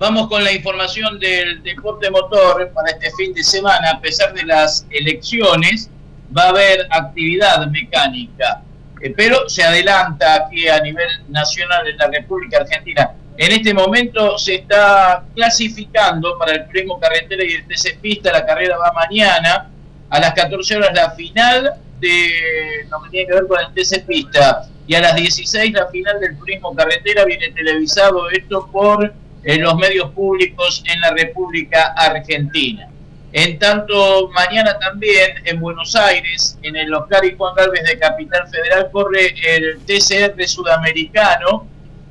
Vamos con la información del deporte motor para este fin de semana. A pesar de las elecciones, va a haber actividad mecánica, pero se adelanta aquí a nivel nacional en la República Argentina. En este momento se está clasificando para el turismo carretera y el TC Pista. La carrera va mañana a las 14 horas, la final de lo que tiene que ver con el TC Pista, y a las 16 la final del turismo carretera. Viene televisado esto por los medios públicos en la República Argentina. En tanto, mañana también en Buenos Aires, en el Oscar y Juan Gálvez de Capital Federal, corre el TCR Sudamericano.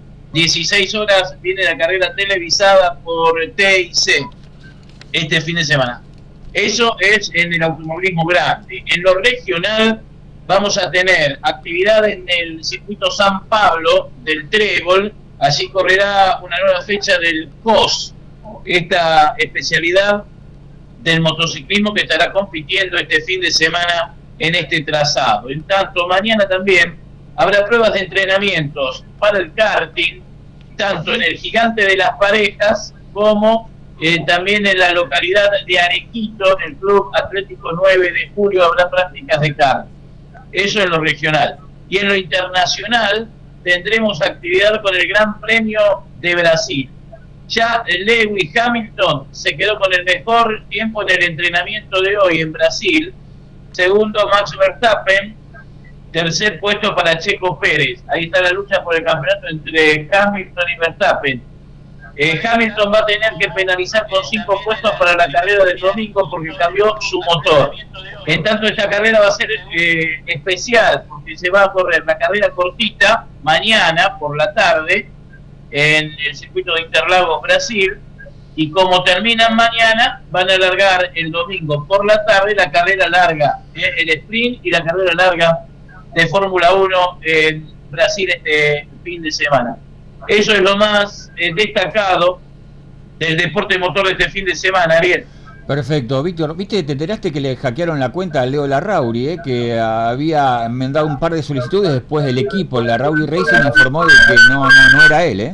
16 horas viene la carrera televisada por TIC este fin de semana. Eso es en el automovilismo grande. En lo regional vamos a tener actividad en el circuito San Pablo del Trébol. Allí correrá una nueva fecha del COS, esta especialidad del motociclismo que estará compitiendo este fin de semana en este trazado. En tanto, mañana también habrá pruebas de entrenamientos para el karting, tanto en el Gigante de las Parejas como también en la localidad de Arequito, en el Club Atlético 9 de Julio, habrá prácticas de karting. Eso en lo regional. Y en lo internacional tendremos actividad con el Gran Premio de Brasil. Ya Lewis Hamilton se quedó con el mejor tiempo en el entrenamiento de hoy en Brasil. Segundo, Max Verstappen. Tercer puesto para Checo Pérez. Ahí está la lucha por el campeonato entre Hamilton y Verstappen. Hamilton va a tener que penalizar con 5 puestos para la carrera del domingo porque cambió su motor. En tanto, esta carrera va a ser especial porque se va a correr la carrera cortita mañana por la tarde en el circuito de Interlagos, Brasil, y como terminan mañana van a alargar el domingo por la tarde la carrera larga, el sprint y la carrera larga de Fórmula 1 en Brasil este fin de semana. Eso es lo más destacado del deporte motor de este fin de semana, Ariel. Perfecto, Víctor. ¿Viste? ¿Te enteraste que le hackearon la cuenta a Leo Larrauri, que había mandado un par de solicitudes después del equipo? Larrauri Racing informó de que no era él,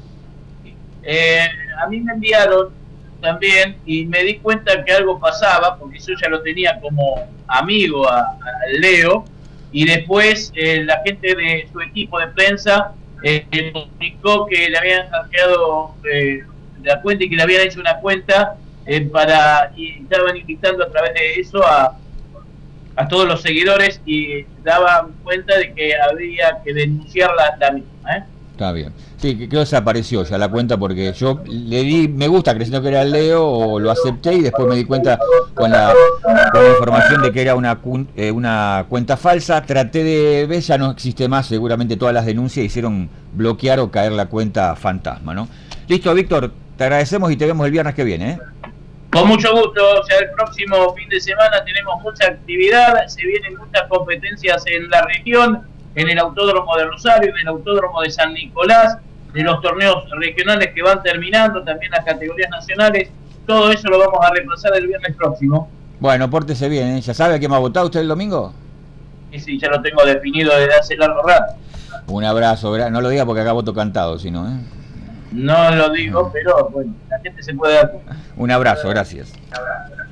A mí me enviaron también y me di cuenta que algo pasaba, porque yo ya lo tenía como amigo a Leo, y después la gente de su equipo de prensa comunicó que le habían hackeado la cuenta y que le habían hecho una cuenta y estaban invitando a través de eso a todos los seguidores y daban cuenta de que había que denunciar la misma. Está bien. Sí, que desapareció ya la cuenta porque yo le di me gusta creyendo que era Leo, o lo acepté y después me di cuenta con la información de que era una cuenta falsa. Traté de ver, ya no existe más, seguramente todas las denuncias hicieron bloquear o caer la cuenta fantasma, ¿no? Listo, Víctor, te agradecemos y te vemos el viernes que viene, Con mucho gusto. Ya el próximo fin de semana tenemos mucha actividad, se vienen muchas competencias en la región, en el Autódromo de Rosario, en el Autódromo de San Nicolás, de los torneos regionales que van terminando, también las categorías nacionales. Todo eso lo vamos a repasar el viernes próximo. Bueno, pórtese bien, ¿Ya sabe a quién va a votar usted el domingo? Sí, ya lo tengo definido desde hace largo rato. Un abrazo, no lo diga porque acá voto cantado, sino, No lo digo, pero bueno, la gente se puede dar cuenta. Un abrazo, gracias. Un abrazo.